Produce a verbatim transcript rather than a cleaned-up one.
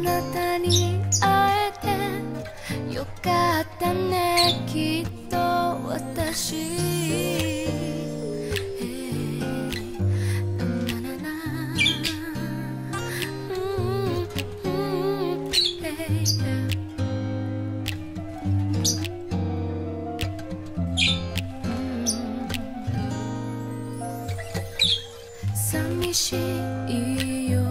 なたに会えてよかったねきっと私寂しい夜